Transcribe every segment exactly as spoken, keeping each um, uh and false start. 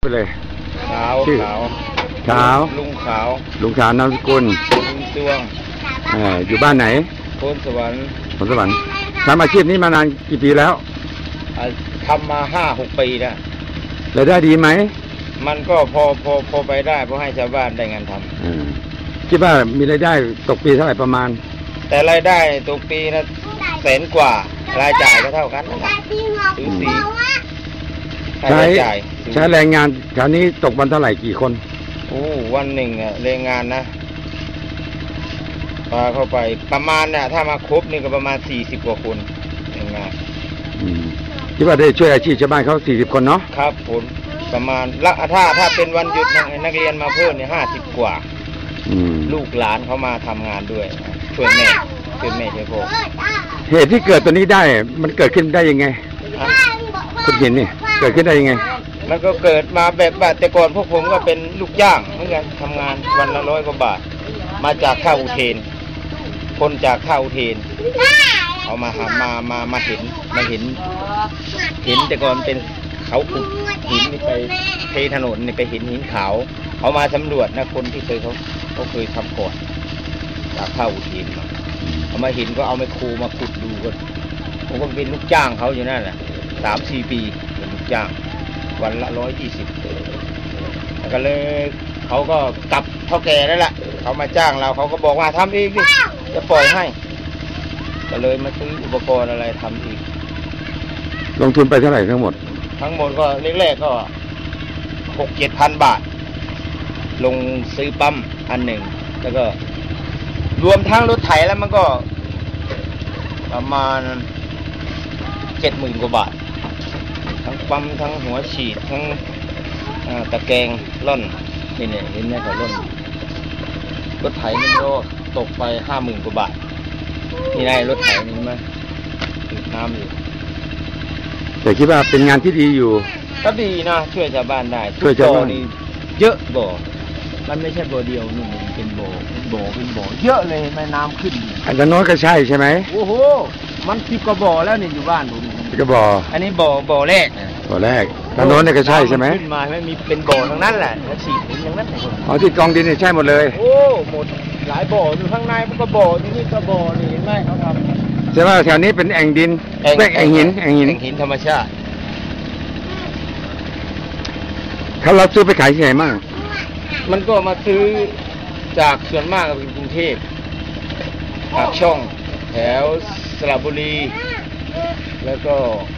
ไปเลยขาวขาวขาวลุงขาวลุงขาวนามสกุลลุงจวงอยู่บ้านไหนโพนสวรรค์โพนสวรรค์ทำอาชีพนี้มานานกี่ปีแล้วทำมาห้าหกปีแล้วรายได้ดีไหมมันก็พอพอพอไปได้เพราะให้ชาวบ้านได้งานทำคิดว่ามีรายได้ตกปีเท่าไหร่ประมาณแต่รายได้ตกปีนะแสนกว่ารายจ่ายก็เท่ากันนะครับสูสีใช้ใช้แรงงานแถวนี้ตกวันเท่าไหร่กี่คนโอ้วันหนึ่งอะแรงงานนะพาเข้าไปประมาณน่ะถ้ามาครบนี่ก็ประมาณสี่สิบกว่าคนแรงงานคิดว่าได้ช่วยอาชีพชาวบ้านเขาสี่สิบคนเนาะครับผมประมาณละถ้าถ้าเป็นวันหยุดนักเรียนมาเพิ่มเนี่ยห้าสิบกว่าลูกหลานเขามาทำงานด้วยช่วยแม่ช่วยแม่ช่วยพ่อเหตุที่เกิดตัวนี้ได้มันเกิดขึ้นได้ยังไงคุณเห็นนี่เกิดขึ้นได้ยังไงมันก็เกิดมาแบบว่าแต่ก่อนพวกผมก็เป็นลูกจ้างเหมือนกันทำงานวันละร้อยกว่าบาทมาจากท่าอุเทนคนจากท่าอุเทนเอามาหามามามาเห็นมาเห็นเห็นแต่ก่อนเป็นเขาขุดหินนี่ไปเทถนนนี่ไปเห็นหินขาวเขามาสำรวจนะคนที่เคยเขาเขาเคยทำก่อนจากท่าอุเทนมาเขามาเห็นก็เอาไมโครมาขุดดูกันผมก็เป็นลูกจ้างเขาอยู่นั่นแหละสามสี่ปีเป็นลูกจ้างวันละร้อยยี่สิบแล้วก็เลยเขาก็กลับเท่าแก่นั่นแหละเขามาจ้างเราเขาก็บอกว่าทำเองดิจะปล่อยให้ก็เลยมาซื้ออุปกรณ์อะไรทำอีกลงทุนไปเท่าไหร่ทั้งหมดทั้งหมดก็แรกๆก็หกเจ็ดพันบาทลงซื้อปั๊มอันหนึ่งแล้วก็รวมทั้งรถไถแล้วมันก็ประมาณเจ็ดหมื่นกว่าบาททั้งปั๊มทั้งหัวฉีดทั้งตะแกรงล่อนนี่เนี่ยเห็นไหมเขาล่อนรถไถนี่ก็ตกไปห้าหมื่นกว่าบาทนี่ไงรถไถนี่มั้ยติดน้ำอยู่แต่คิดว่าเป็นงานที่ดีอยู่ก็ดีนะช่วยชาวบ้านได้ช่วยชาวบ้านนี่เยอะบ่อมันไม่ใช่บ่อเดียวนี่มันเป็นบ่อบ่อเป็นบ่อเยอะเลยแม่น้ำขึ้นอันนั้นก็ใช่ใช่ไหมโอ้โหมันสิบกว่าบ่อแล้วนี่อยู่บ้านผมก็บ่ออันนี้บ่อบ่อแรกบ่อแรกถนนนี่ก็ใช่ใช่ไหมขึ้นมาไม่มีเป็นบ่อทั้งนั้นแหละแล้วฉีดถึงอย่างนั้นอ๋อที่กองดินนี่ใช่หมดเลยโอ้หมดหลายบ่ออยู่ข้างในมันก็บ่อที่นี่ก็บ่อนี่เห็นไหมเขาทำใช่ว่าแถวนี้เป็นแอ่งดินแอ่งหินแอ่งหินแอ่งหินธรรมชาติเขารับซื้อไปขายที่ไหนมั่งมันก็มาซื้อจากส่วนมากเป็นกรุงเทพปากช่องแถวสระบุรีแล้วก็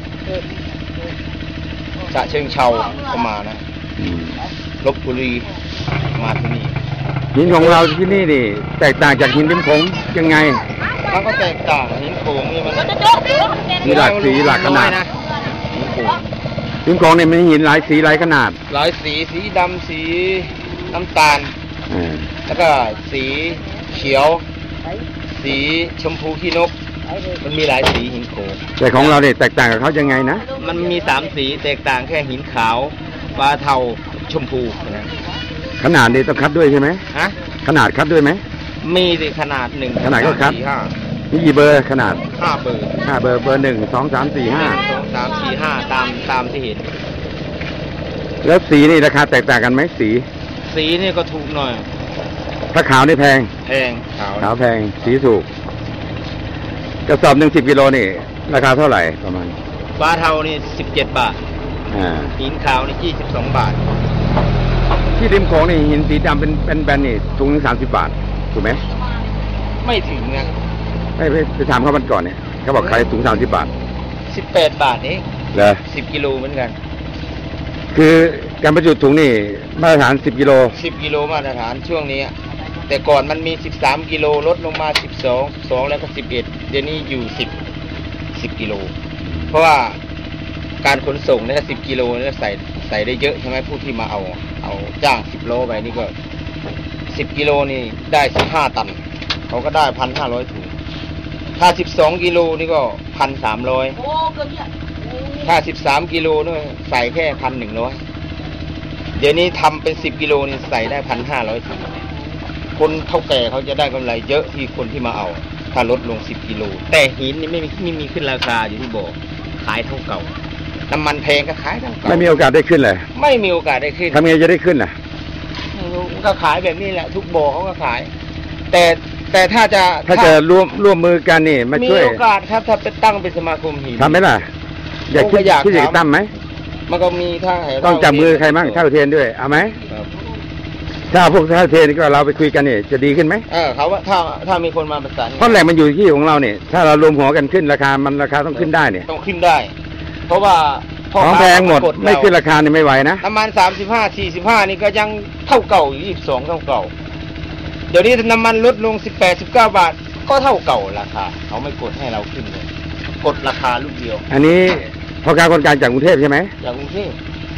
ฉะเชิงเทราก็มานะลพบุรีมาที่นี่หินของเราที่นี่ดิแตกต่างจากหินริมโขงยังไงมันก็แตกต่างหินโขงนี่มันมีหลากสีหลากขนาดนะหินโขงเนี่ยมันหินหลายสีหลายขนาดหลายสีสีดำสีน้ำตาลแล้วก็สีเขียวสีชมพูขี้นกมันมีหลายสีหินโขงแต่ของเราเนี่ยแตกต่างกับเขายังไงนะมันมีสามสีแตกต่างแค่หินขาวปลาเทาชมพูนะขนาดนี่ต้องคัดด้วยใช่ไหมฮะขนาดคัดด้วยไหมมีสิขนาดหนึ่งขนาดก็คัดมีกี่เบอร์ขนาดห้าเบอร์ห้าเบอร์เบอร์หนึ่งสองสามสี่ห้าสองสามสี่ห้าตามตามที่เห็นแล้วสีนี่ราคาแตกต่างกันไหมสีสีนี่ก็ถูกหน่อยถ้าขาวนี่แพงแพงขาวขาวแพงสีถูกกระสอบหนึ่งสิบกิโลนี่ราคาเท่าไหร่ประมาณปลาเทานี่สิบเจ็ดบาทหินขาวนี่ยี่สิบสองบาทที่ริมโขงนี่หินสีดำเป็นเป็นแบนนี่ถุงนึงสามสิบบาทถูกไหมไม่ถึงนะไม่ไปไปถามเขามันก่อนเนี่ยเขาบอกขายถุงสามสิบบาทสิบแปดบาทเองเหรอสิบกิโลเหมือนกันคือการบรรจุถุงนี่มาตรฐานสิบกิโลสิบกิโลมาตรฐานช่วงนี้แต่ก่อนมันมีสิบสามกิโลลดลงมาสิบสองสองแล้วก็สิบเอ็ดเดี๋ยวนี้อยู่สิบสิบกิโลเพราะว่าการขนส่งเนี่ยสิบกิโลเนี่ยใส่ใส่ได้เยอะใช่ไหมผู้ที่มาเอาเอาจ้างสิบโลไปนี่ก็สิบกิโลนี่ได้สิบห้าตันเขาก็ได้พันห้าร้อยถุงถ้าสิบสองกิโลนี่ก็พันสามร้อยถ้าสิบสามกิโลนี่ใส่แค่พันหนึ่งร้อยเดี๋ยวนี้ทำเป็นสิบกิโลนี่ใส่ได้พันห้าร้อยถุงคนเท่าแก่เขาจะได้กำไรเยอะที่คนที่มาเอาถ้าลดลงสิบกิโลแต่หินนี่ไม่มีไม่มีขึ้นราคาอยู่ที่บอกขายเท่าเก่าน้ำมันแพงก็ขายทั้งเก่าไม่มีโอกาสได้ขึ้นเลยไม่มีโอกาสได้ขึ้นทำไงจะได้ขึ้นล่ะไม่รู้ก็ขายแบบนี้แหละทุกบ่อเขาก็ขาย แต่แต่ถ้าจะถ้าจะร่วมร่วมมือกันนี่มามีช่วยโอกาสครับถ้าไปตั้งเป็นสมาคมหินทำไหมล่ะ อยากผมคิก็ดอยากคิดอยากทำตั้มไหมมันก็มีถ้าให้ต้องจับมือใครบ้างเท่าเทียนด้วยเอาไหมครับถ้าพวกเท่าเทียนก็เราไปคุยกันนี่จะดีขึ้นไหมเออเขาว่าถ้าถ้ามีคนมาประสานเพราะแหล่งมันอยู่ที่ของเราเนี่ยถ้าเรารวมหัวกันขึ้นราคามันราคาต้องขึ้นได้เนี่ยต้องขึ้นได้ เพราะว่าพ่ของแพงหมดค้ากไม่ขึ้นราคาเนี่ยไม่ไหวนะน้ำมันสามสิบห้าสี่สิบห้านี่ก็ยังเท่าเก่าอยู่ยี่สิบสองเท่าเก่า เดี๋ยวนี้น้ำมันลดลงสิบแปดสิบเก้าบาทก็เท่าเก่าราคาเขาไม่กดให้เราขึ้นเลยกดราคาลูกเดียวอันนี้พอการคนกลางจากกรุงเทพใช่ไหมจากกรุงเทพ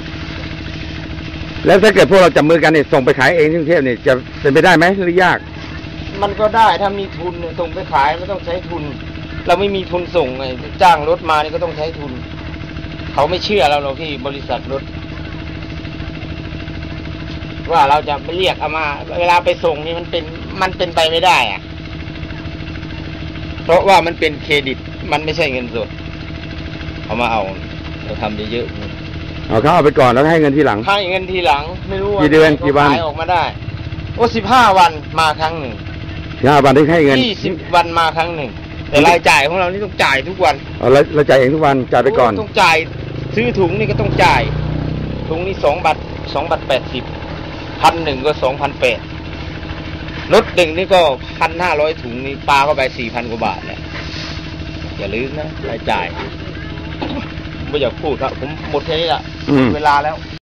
แล้วถ้าเกิดพวกเราจับมือกันเนี่ยส่งไปขายเองที่กรุงเทพเนี่ยจะเป็นไปได้ไหมหรือยากมันก็ได้ถ้ามีทุนเนี่ยส่งไปขายไม่ต้องใช้ทุน เราไม่มีทุนส่งไงจ้างรถมานี่ก็ต้องใช้ทุน เขาไม่เชื่อเราหรอกที่บริษัทรถ ว่าเราจะไปเรียกเอามา เวลาไปส่งนี่มันเป็นมันเป็นไปไม่ได้อะเพราะว่ามันเป็นเครดิตมันไม่ใช่เงินสดเอามาเอาเราทำเยอะๆเอาเขาเอาไปก่อนแล้วให้เงินทีหลังให้เงินทีหลังไม่รู้ว่ากี่เดือนกี่วันขายออกมาได้ โอ้สิบห้าวันมาครั้งหนึ่งห้าวันที่ให้เงินยี่สิบวันมาครั้งหนึ่ง แต่รายจ่ายของเรานี่ต้องจ่ายทุกวันเอาเราเราจ่ายเองทุกวันจ่ายไปก่อนต้องจ่ายซื้อถุงนี่ก็ต้องจ่ายถุงนี่สองบาทสองบาทแปดสิบพันหนึ่งก็สองพันแปดรถหนึ่งนี่ก็พันห้าร้อยถุงนี่ปลาเข้าไปสี่พันกว่าบาทเนี่ยอย่าลืมนะรายจ่ายไม่อยากพูดครับผมหมดแค่นี้ละอืมเวลาแล้ว